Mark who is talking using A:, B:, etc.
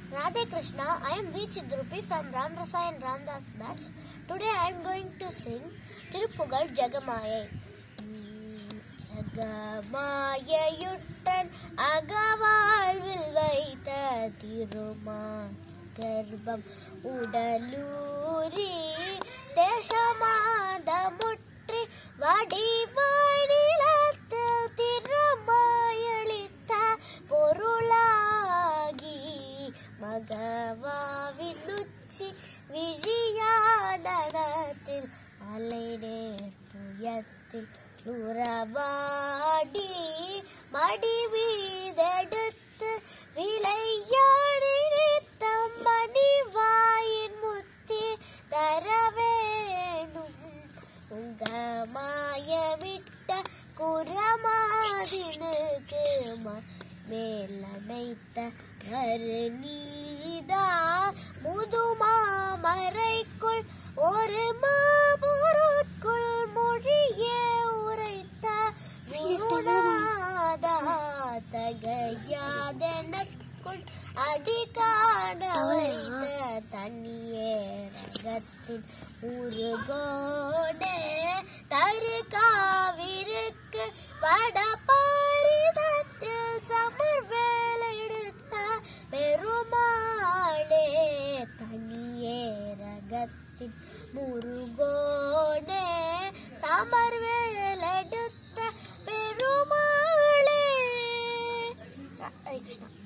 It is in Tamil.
A: Radhe Krishna, I am V. Chidrupi from Ram Rasa and Ramdas batch. Today I am going to sing Tirupugal Jagamayai. Jagamayayuttan Agavalvil Vaitha Tiruma Garbam Udaluri Deshamadamutri Vadivanilathil Tirumayalitha Porulagi Magavavinuchi Vijayadanathil Alainer Tuyathil Luravadi Madivideduthu Vilayyaniritham Manivayin Muthi Taravenum Ungamayamitta Kuramadinukku மேலனைத்த கருநீதா முதுமாமரைக்குள் ஒரு மாபொருட்குள் மொழியே உரைத்த குருநாதா தகையாதெனக்குள் அடிகாண வைத்த தண்ணியே ரகத்தின் உருகோடே தருகாவிருக்கு வடபாரிசத்தில் சமர்வேலெடுத்த பெருமாளே தனியே ரகத்தின் முருகோடே சமர்வேலெடுத்த பெருமாளே. ஹரே கிருஷ்ணா.